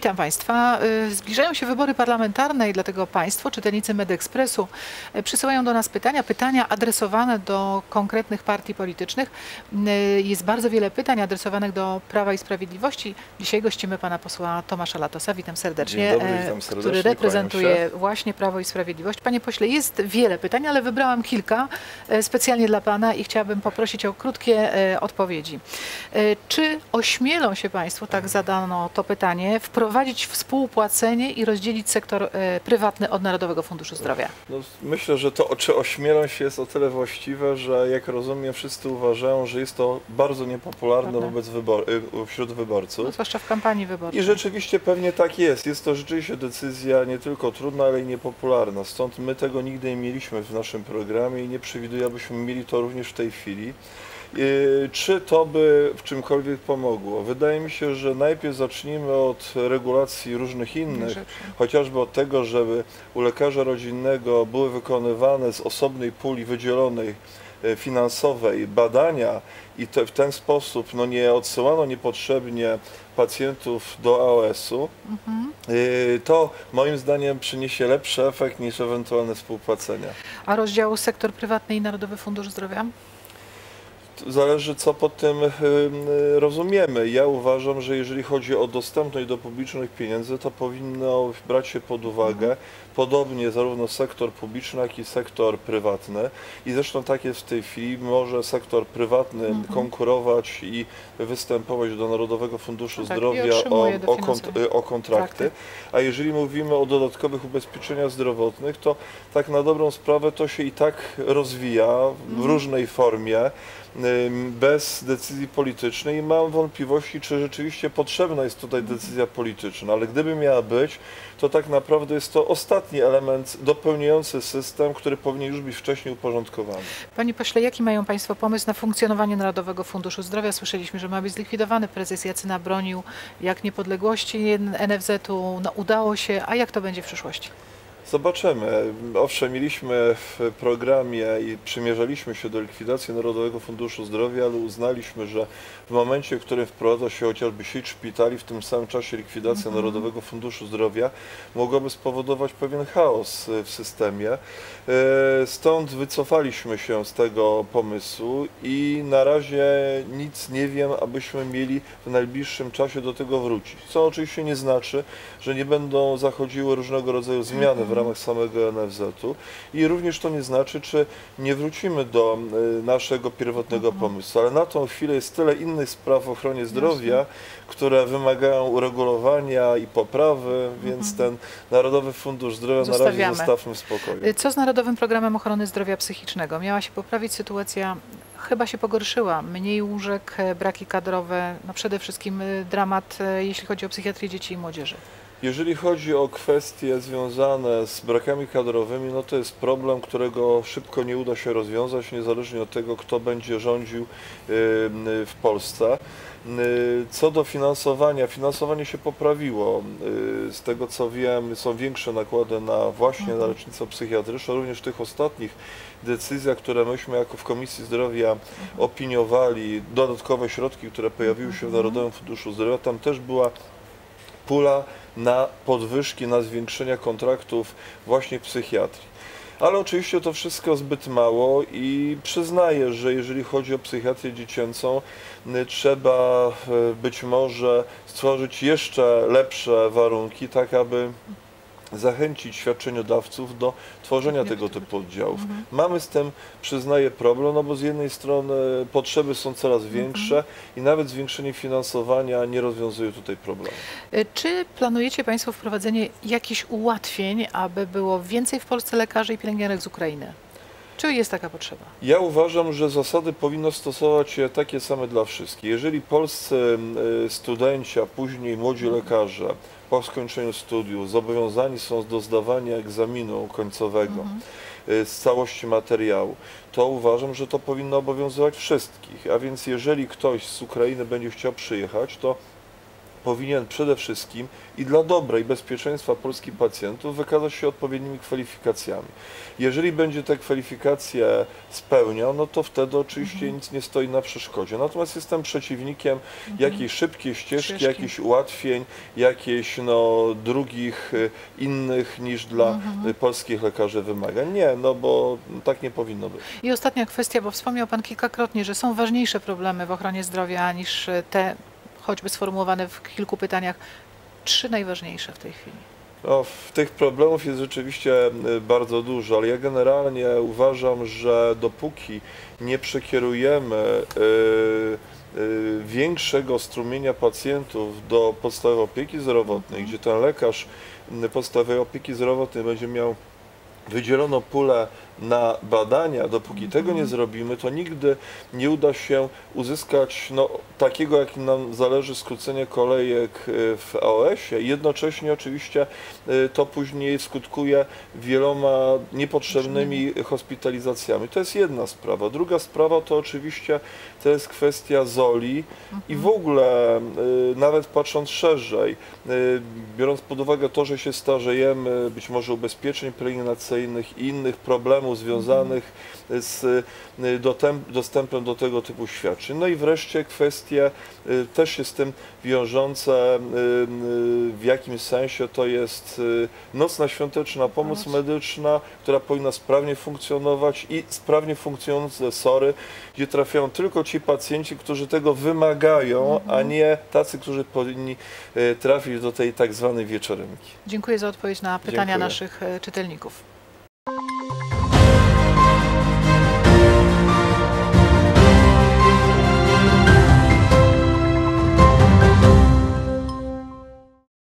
Witam Państwa. Zbliżają się wybory parlamentarne i dlatego Państwo, czytelnicy Medekspresu, przysyłają do nas pytania adresowane do konkretnych partii politycznych. Jest bardzo wiele pytań adresowanych do Prawa i Sprawiedliwości. Dzisiaj gościmy pana posła Tomasza Latosa. Witam serdecznie, witam serdecznie, który reprezentuje właśnie Prawo i Sprawiedliwość. Panie pośle, jest wiele pytań, ale wybrałam kilka specjalnie dla pana i chciałabym poprosić o krótkie odpowiedzi. Czy ośmielą się Państwo, tak zadano to pytanie, wprowadzić współpłacenie i rozdzielić sektor prywatny od Narodowego Funduszu Zdrowia? No, myślę, że to, czy ośmielą się, jest o tyle właściwe, że jak rozumiem, wszyscy uważają, że jest to bardzo niepopularne wśród wyborców. No, zwłaszcza w kampanii wyborczej. I rzeczywiście pewnie tak jest. Jest to rzeczywiście decyzja nie tylko trudna, ale i niepopularna. Stąd my tego nigdy nie mieliśmy w naszym programie i nie przewiduję, abyśmy mieli to również w tej chwili. Czy to by w czymkolwiek pomogło? Wydaje mi się, że najpierw zacznijmy od regulacji różnych innych, chociażby od tego, żeby u lekarza rodzinnego były wykonywane z osobnej puli wydzielonej finansowej badania i w ten sposób nie odsyłano niepotrzebnie pacjentów do AOS-u, to moim zdaniem przyniesie lepszy efekt niż ewentualne współpłacenia. A rozdział sektor prywatny i Narodowy Fundusz Zdrowia? Zależy, co pod tym rozumiemy. Ja uważam, że jeżeli chodzi o dostępność do publicznych pieniędzy, to powinno brać się pod uwagę podobnie zarówno sektor publiczny, jak i sektor prywatny. I zresztą tak jest w tej chwili. Może sektor prywatny konkurować i występować do Narodowego Funduszu Zdrowia o kontrakty. A jeżeli mówimy o dodatkowych ubezpieczeniach zdrowotnych, to tak na dobrą sprawę to się i tak rozwija w różnej formie, bez decyzji politycznej i mam wątpliwości, czy rzeczywiście potrzebna jest tutaj decyzja polityczna, ale gdyby miała być, to tak naprawdę jest to ostatni element dopełniający system, który powinien już być wcześniej uporządkowany. Panie pośle, jaki mają Państwo pomysł na funkcjonowanie Narodowego Funduszu Zdrowia? Słyszeliśmy, że ma być zlikwidowany. Prezes Jacyna bronił jak niepodległości NFZ-u. No, udało się, a jak to będzie w przyszłości? Zobaczymy. Owszem, mieliśmy w programie i przymierzaliśmy się do likwidacji Narodowego Funduszu Zdrowia, ale uznaliśmy, że w momencie, w którym wprowadza się chociażby sieć szpitali, w tym samym czasie likwidacja Narodowego Funduszu Zdrowia mogłaby spowodować pewien chaos w systemie. Stąd wycofaliśmy się z tego pomysłu i na razie nic nie wiem, abyśmy mieli w najbliższym czasie do tego wrócić. Co oczywiście nie znaczy, że nie będą zachodziły różnego rodzaju zmiany w ramach samego NFZ-u i również to nie znaczy, czy nie wrócimy do naszego pierwotnego pomysłu, ale na tą chwilę jest tyle innych spraw w ochronie zdrowia, które wymagają uregulowania i poprawy, więc ten Narodowy Fundusz Zdrowia na razie zostawmy w spokoju. Co z Narodowym Programem Ochrony Zdrowia Psychicznego? Miała się poprawić sytuacja, chyba się pogorszyła. Mniej łóżek, braki kadrowe, no przede wszystkim dramat, jeśli chodzi o psychiatrię dzieci i młodzieży. Jeżeli chodzi o kwestie związane z brakami kadrowymi, no to jest problem, którego szybko nie uda się rozwiązać, niezależnie od tego, kto będzie rządził w Polsce. Co do finansowania, finansowanie się poprawiło. Z tego co wiem, są większe nakłady na lecznictwo psychiatryczne, również w tych ostatnich decyzjach, które myśmy jako w Komisji Zdrowia opiniowali, dodatkowe środki, które pojawiły się w Narodowym Funduszu Zdrowia, tam też była pula na podwyżki, na zwiększenia kontraktów właśnie w psychiatrii. Ale oczywiście to wszystko zbyt mało i przyznaję, że jeżeli chodzi o psychiatrię dziecięcą, trzeba być może stworzyć jeszcze lepsze warunki, tak aby zachęcić świadczeniodawców do tworzenia tego typu oddziałów. Mamy z tym, przyznaję, problem, no bo z jednej strony potrzeby są coraz większe i nawet zwiększenie finansowania nie rozwiązuje tutaj problemu. Czy planujecie Państwo wprowadzenie jakichś ułatwień, aby było więcej w Polsce lekarzy i pielęgniarek z Ukrainy? Czy jest taka potrzeba? Ja uważam, że zasady powinno stosować się takie same dla wszystkich. Jeżeli polscy studenci, a później młodzi lekarze po skończeniu studiów zobowiązani są do zdawania egzaminu końcowego z całości materiału, to uważam, że to powinno obowiązywać wszystkich. A więc jeżeli ktoś z Ukrainy będzie chciał przyjechać, to powinien przede wszystkim i dla dobra i bezpieczeństwa polskich pacjentów wykazać się odpowiednimi kwalifikacjami. Jeżeli będzie te kwalifikacje spełniał, no to wtedy oczywiście nic nie stoi na przeszkodzie. Natomiast jestem przeciwnikiem jakiejś szybkiej ścieżki, jakichś ułatwień, jakichś drugich innych niż dla polskich lekarzy wymagań. Nie, no bo tak nie powinno być. I ostatnia kwestia, bo wspomniał Pan kilkakrotnie, że są ważniejsze problemy w ochronie zdrowia niż te choćby sformułowane w kilku pytaniach. 3 najważniejsze w tej chwili. No, tych problemów jest rzeczywiście bardzo dużo, ale ja generalnie uważam, że dopóki nie przekierujemy większego strumienia pacjentów do podstawowej opieki zdrowotnej, gdzie ten lekarz podstawowej opieki zdrowotnej będzie miał wydzieloną pulę na badania, dopóki tego nie zrobimy, to nigdy nie uda się uzyskać takiego, jakim nam zależy, skrócenia kolejek w AOS-ie. Jednocześnie oczywiście to później skutkuje wieloma niepotrzebnymi hospitalizacjami. To jest jedna sprawa. Druga sprawa to oczywiście to jest kwestia ZOL-i i w ogóle nawet patrząc szerzej, biorąc pod uwagę to, że się starzejemy, być może ubezpieczeń pielęgnacyjnych i innych problemów związanych z dostępem do tego typu świadczeń. No i wreszcie kwestie też się z tym wiążące, w jakim sensie to jest nocna świąteczna pomoc medyczna, która powinna sprawnie funkcjonować i sprawnie funkcjonujące SOR-y, gdzie trafiają tylko ci pacjenci, którzy tego wymagają, a nie tacy, którzy powinni trafić do tej tak zwanej wieczorynki. Dziękuję za odpowiedź na pytania naszych czytelników.